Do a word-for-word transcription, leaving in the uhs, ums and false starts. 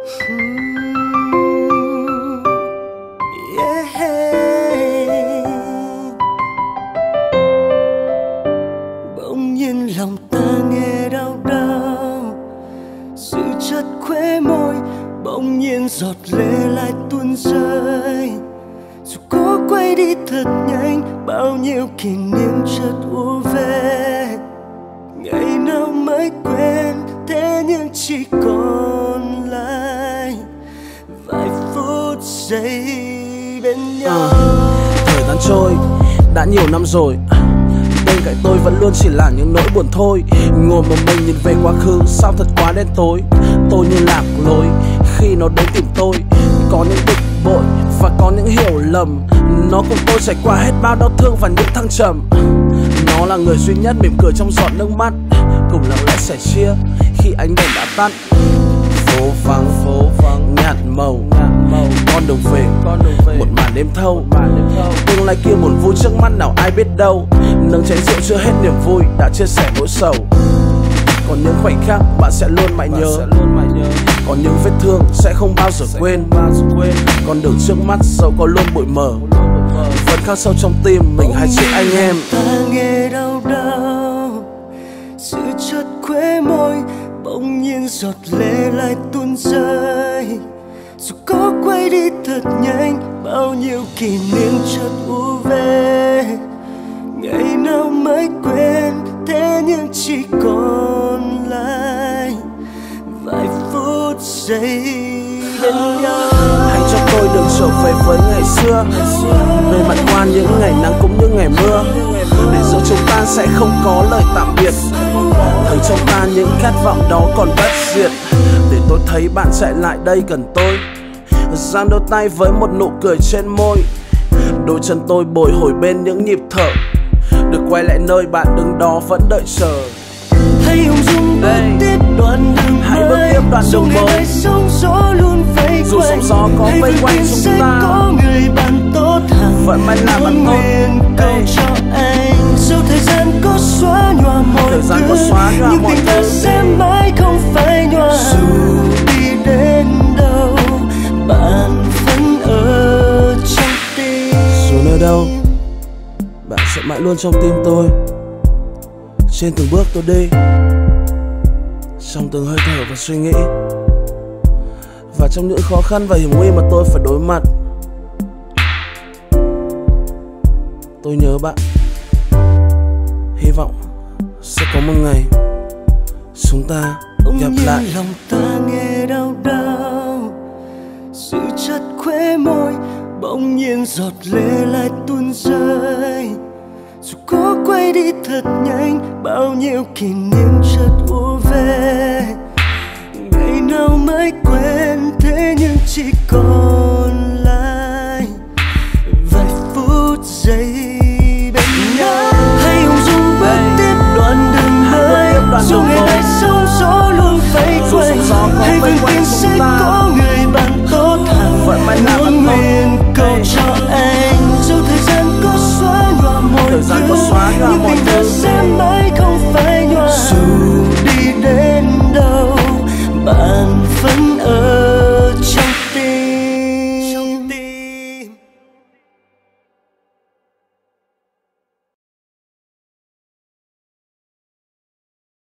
Bỗng nhiên lòng ta nghe đau đau, sự chất khóe môi bỗng nhiên giọt lệ lại tuôn rơi. Dù có quay đi thật nhanh, bao nhiêu kỷ niệm chợt ùa về. Ngày nào mới quên, thế nhưng chỉ còn lại vài phút giây bên nhau. À, thời gian trôi đã nhiều năm rồi, bên cạnh tôi vẫn luôn chỉ là những nỗi buồn thôi. Ngồi một mình nhìn về quá khứ, sao thật quá đen tối. Tôi như lạc lối khi nó đến tìm tôi. Có những bực bội và có những hiểu lầm. Nó cùng tôi trải qua hết bao đau thương và những thăng trầm. Nó là người duy nhất mỉm cười trong giọt nước mắt, cùng lặng lẽ sẻ chia khi ánh đèn đã tắt. Phố vắng, phố vắng, nhạt màu, nhạt màu. Con đường về, con đường về. Một màn đêm thâu, tương lai kia buồn vui trước mắt nào ai biết đâu. Nâng chén rượu chưa hết niềm vui, đã chia sẻ nỗi sầu. Còn những khoảnh khắc bạn sẽ luôn mãi nhớ, còn những vết thương sẽ không bao giờ quên. Con đường trước mắt dẫu có luôn bụi mờ, vẫn khắc sâu trong tim mình hai chiếc anh em. Ta nghe đau đau, sự chợt khóe môi bỗng nhiên giọt lệ lại tuôn rơi. Dù có quay đi thật nhanh, bao nhiêu kỷ niệm chợt ùa về. Ngày nào mới quên, thế nhưng chỉ còn lại vài phút giây bên nhau. Hãy cho tôi được trở về với ngày xưa, nơi mặt qua những ngày nắng cũng như ngày mưa, để rồi chúng ta sẽ không có lời tạm biệt. Thấy trong ta những khát vọng đó còn bất diệt, để tôi thấy bạn chạy lại đây gần tôi, giang đôi tay với một nụ cười trên môi. Đôi chân tôi bồi hồi bên những nhịp thở, được quay lại nơi bạn đứng đó vẫn đợi chờ. Hãy ung dung bước tiếp đoạn đường Hãy bước tiếp đoạn đường mới, sóng gió luôn vây dù sóng gió có vây quanh chúng ta, có người bạn tốt hàng vẫn mãi là bạn tốt. câu cho anh, dù thời gian có xóa nhòa mọi thời gian thứ, có xóa nhòa nhưng mọi tình ta thứ. sẽ mãi không phai nhòa. Dù đi đến đâu, bạn vẫn ở trong tim. Dù nơi đâu, bạn sẽ mãi luôn trong tim tôi. Trên từng bước tôi đi, trong từng hơi thở và suy nghĩ, và trong những khó khăn và hiểm nguy mà tôi phải đối mặt. Tôi nhớ bạn, hy vọng sẽ có một ngày chúng ta gặp lại. Lòng ta nghe đau đau, sự chất khóe môi bỗng nhiên giọt lệ lại tuôn rơi. Dù có quay đi thật nhanh, bao nhiêu kỷ niệm chợt